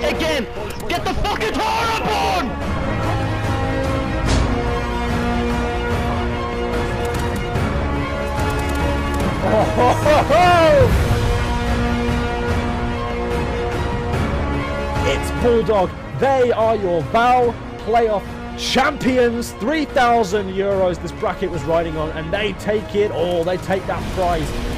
again. Get the fucking car up on! It's Bulldog. They are your VAL playoff champions. 3,000 euros this bracket was riding on, and they take it all. They take that prize.